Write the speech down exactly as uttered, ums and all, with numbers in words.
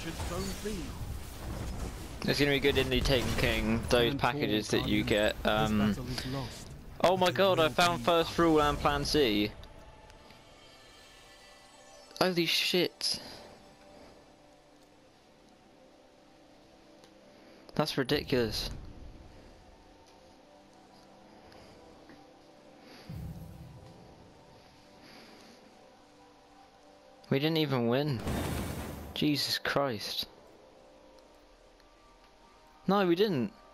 It's gonna be good in the Taken King, those packages that you get. Um, oh my god, I found first rule and plan C. Holy shit. That's ridiculous. We didn't even win. Jesus Christ. No, we didn't.